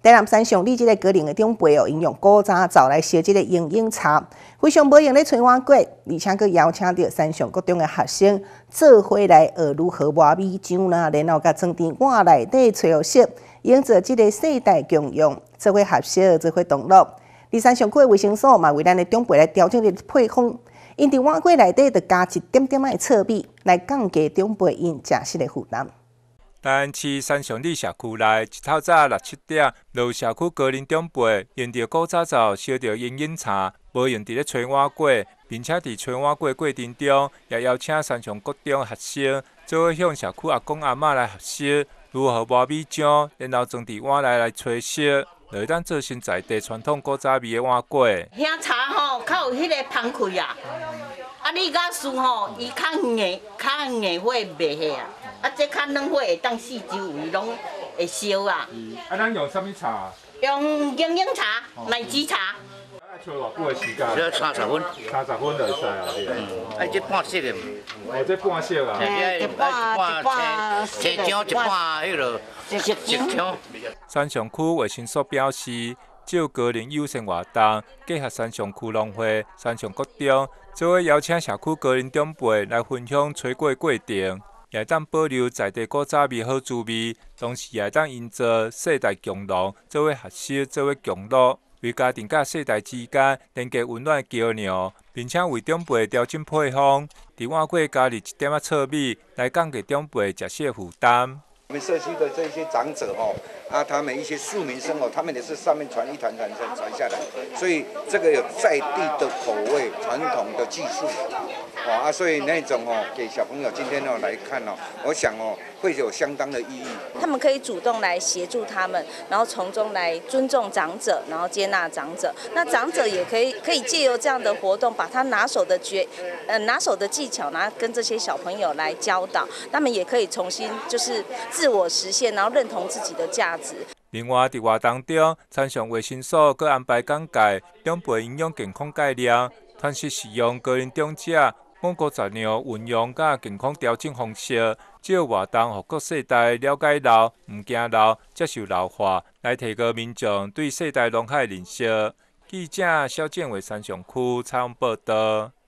台南山上里这个高龄的长辈哦，因用古早灶来烧这个营养茶，非常无用咧炊碗粿，而且佫邀请到山上各中的学生做伙来学如何磨米浆啦，然后甲装伫碗内底吹好色，营造这个世代共用，做伙合烧，做伙同乐。而山上区的卫生所嘛，为咱的长辈来调整这个配方，因伫碗粿内底就加一点点仔糙米，来降低长辈因食食的负担。 台南市山上里社区内，一透早6、7点，就有社区高龄长辈用着古早灶烧着营养茶，无用伫咧炊碗粿，并且伫炊碗粿过程中，也邀请山上各中学生做伙向社区阿公阿嬷来学习如何磨米浆，然后装伫碗内来吹烧，就会当做成在地传统古早味的碗粿。 兄茶吼，较有迄个芳气啊！啊，你甲输吼，伊较硬火袂下啊。啊，这较软火会当四周围拢会烧啊。 啊，咱用啥物茶？ 用营养茶、奶汁茶。 啊，吹偌久的时间？ 要30分。 30分就使啊， 哎，这半色的。 哦，这半色啊。 一半青姜，一半迄落色姜。 山上区卫生所表示，照高龄友善活动，结合山上区农会、山上国中，做伙邀请社区高龄长辈来分享炊粿过程。也当保留在地古早味好滋味，同时也当营造世代共荣，做伙学习，做伙共乐，为家庭甲世代之间连接温暖桥梁，并且为长辈调整配方，伫碗粿加入一点仔糙米，来降低长辈食食负担。 我们社区的这些长者他们一些市民生他们也是上面传一传下来，所以这个有在地的口味、传统的技术，所以那种给小朋友今天来看我想会有相当的意义。 他们可以主动来协助他们，然后从中来尊重长者，然后接纳长者。那长者也可以借由这样的活动，把他拿手的技巧，然后跟这些小朋友来教导，他们也可以重新就是自我实现，然后认同自己的价值。 另外，伫活动中，山上卫生所佮安排讲解长辈营养健康概念，传授使用高龄长者五谷杂粮运用佮健康调整方式。这个活动，互各世代了解老、唔惊老、接受老化，来提高民众对世代农害认识。记者肖建伟山上区采访报道。